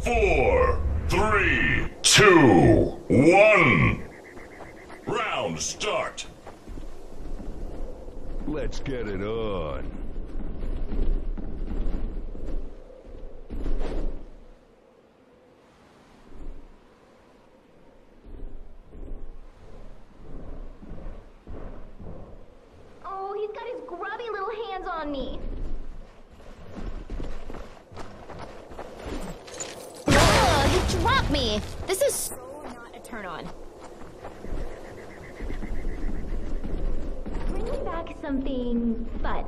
4, 3, 2, 1. Round start. Let's get it on. Oh, he's got his grubby little hands on me. Ugh, he dropped me. This is so not a turn on. Bring me back something fun.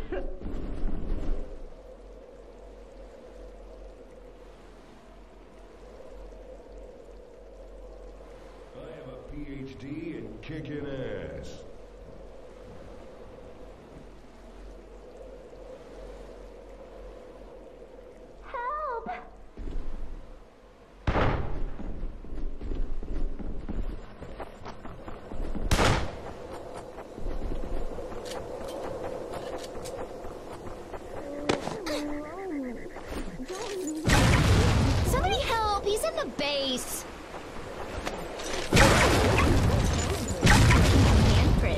I have a PhD in kicking ass. Help! Somebody help! He's in the base. Handprint.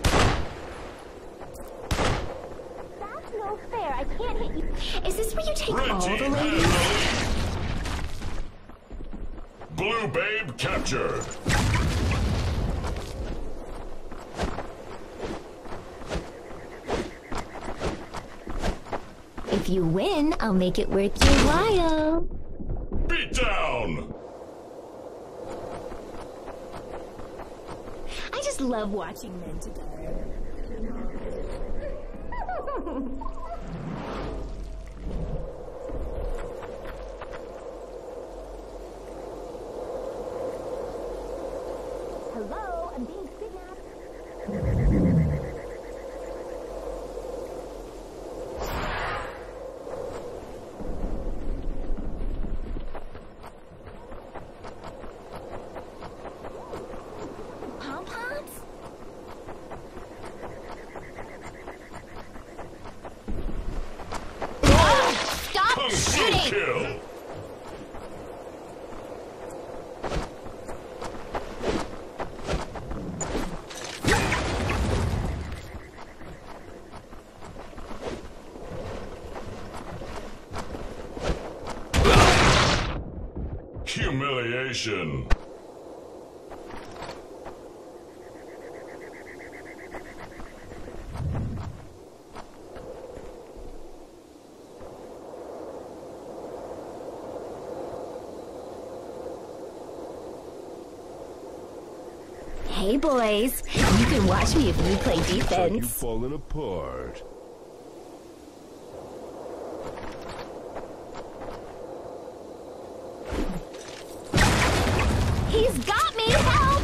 That's no fair. I can't hit you. Is this where you take Red all the team ladies? has the lead. Blue babe captured. If you win, I'll make it worth your while. Beat down. I just love watching men together. Hello, I'm being kidnapped. Pom-poms? Stop Kung Fu shooting! kill. Humiliation. Hey boys, you can watch me if you play Looks like you've defense. fallen apart. He's got me! Help!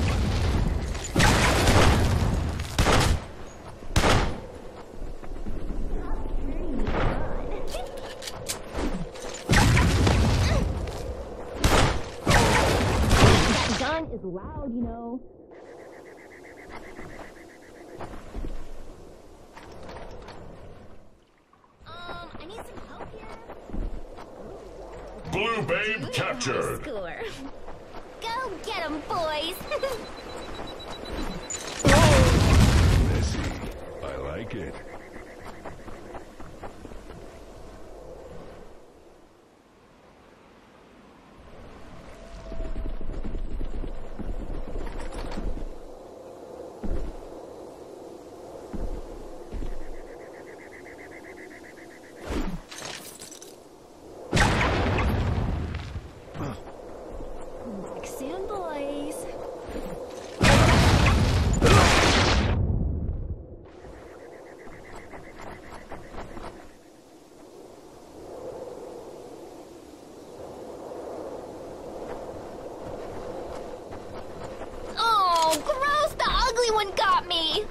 That gun is loud, you know. I need some help here. Blue babe captured. Score. Go get 'em, boys! Messy. I like it. Back soon, boys. Oh, gross! The ugly one got me!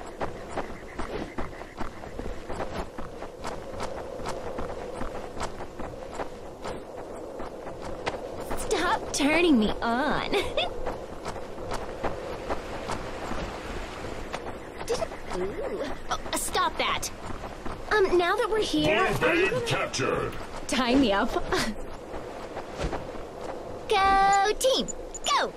Stop turning me on. Ooh. Oh, stop that. Now that we're here, Blue babe captured. tie me up. Go team! Go!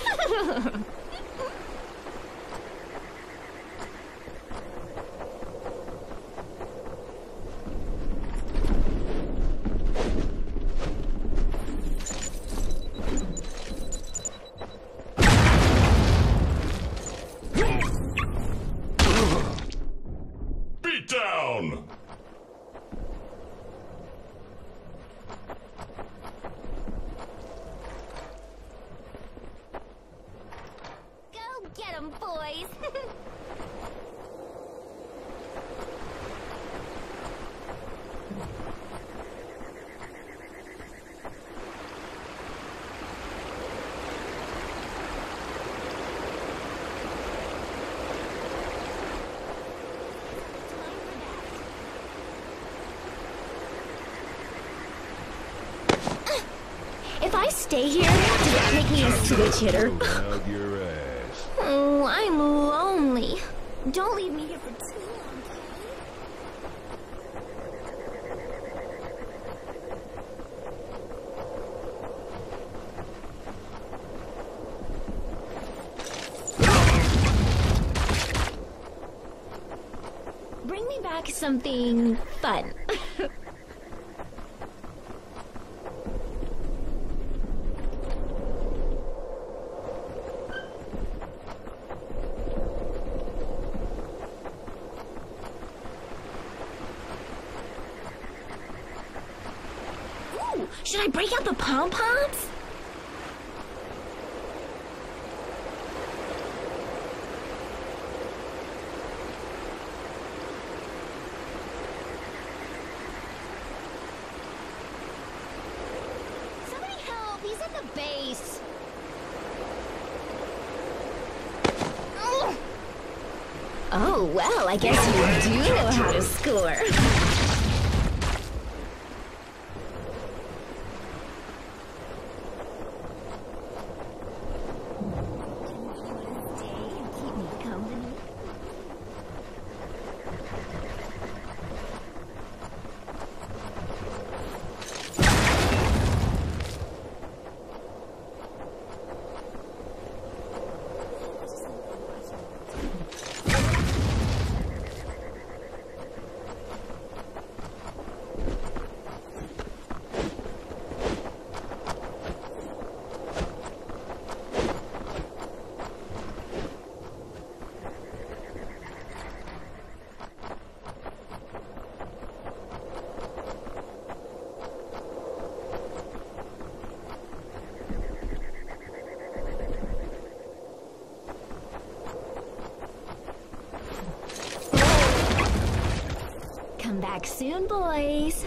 Beat down! Go get 'em, boys! If I stay here, does that make me a switch hitter? Blow out your ass. Oh, I'm lonely. Don't leave me here for too long, okay? Bring me back something fun. Should I break out the pom-poms? Somebody help! He's at the base. Oh, well, I guess you do know how to score. Come back soon, boys.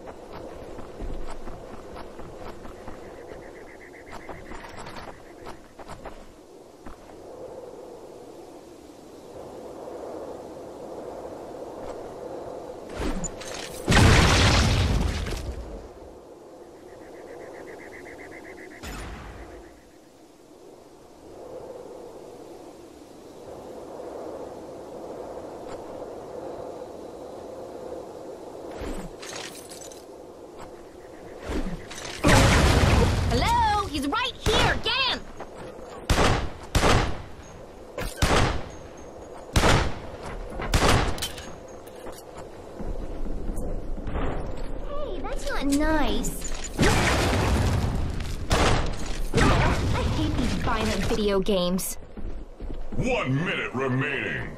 Hello? He's right here! Get him! Hey, that's not nice. I hate these violent video games. 1 minute remaining.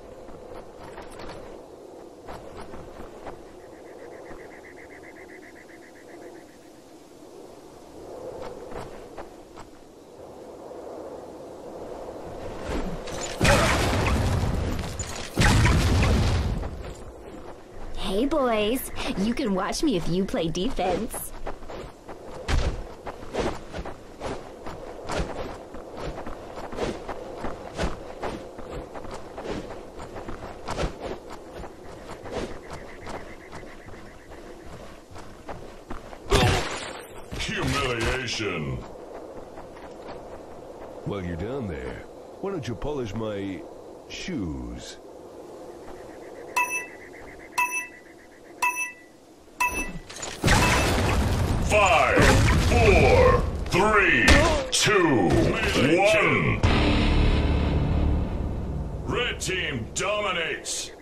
Hey, boys. You can watch me if you play defense. Humiliation. While you're down there, why don't you polish my shoes? Five, four, 3, 2, 1. Red team dominates.